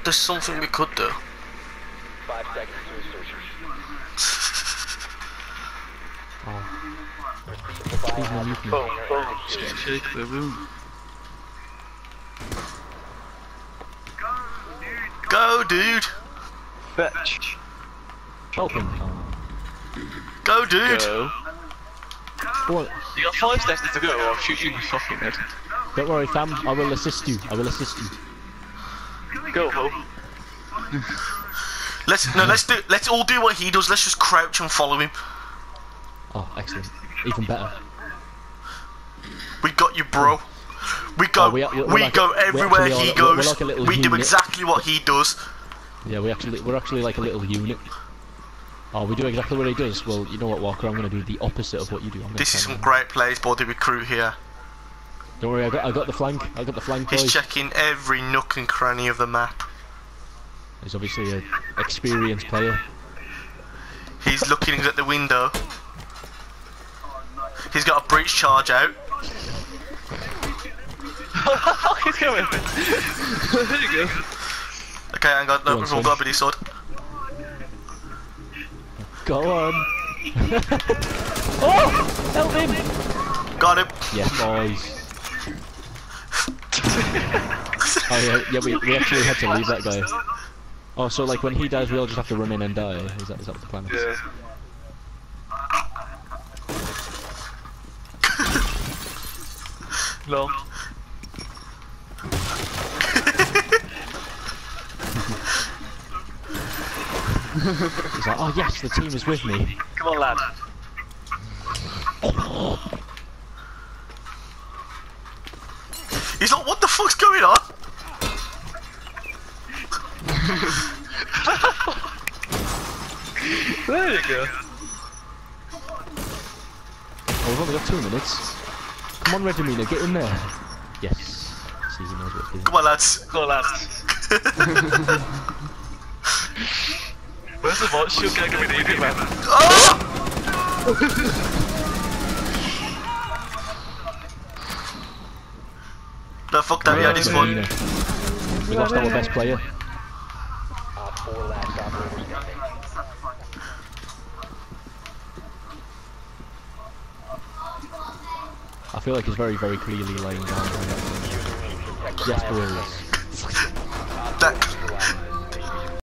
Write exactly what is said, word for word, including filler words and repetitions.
there's something we could do. Five seconds to insertion. Oh. Boom, boom. Shake the room. Go, dude! Fetch. Help him. Go, dude! Go. What? You got five seconds to go or I'll shoot you in the fucking head. Don't worry, fam. I will assist you. I will assist you. Go, Ho. Let's no, let's do. Let's all do what he does. Let's just crouch and follow him. Oh, excellent. Even better. We got you, bro. We go. Oh, we, we, we like go a, everywhere we he are, goes. We're like a little we unit. do exactly what he does. Yeah, we actually we're actually like a little unit. Oh, we do exactly what he does. Well, you know what, Walker? I'm going to do the opposite of what you do. I'm This is some great plays by the recruit here. Don't worry, I got I got the flank. I got the flank. He's boys. checking every nook and cranny of the map. He's obviously an experienced player. He's looking at the window. He's got a breach charge out. He's going. There you go. Okay, hang on. No, Go on, we've all son. got a bitty sword. Go on. Oh! Help him! Got him. Yeah, boys. Oh yeah, yeah. We we actually had to leave that guy. Oh, so like when he dies, we all just have to run in and die. Is that is that what the plan is? Yeah. Lol. He's like, oh yes, the team is with me. Come on, lad. He's like, what the fuck's going on? There you go. Oh, we've only got two minutes. Come on, Regimina, get in there. Yes. Caesar knows what to do. Come on, lads. Come on, lads. Where's the bot? She'll get me an idiot, man. Oh! No, fuck that, he had his fun. Regimina. We lost our best player. Op four last operator standing. I feel like he's very, very clearly laying down. Yes, boys.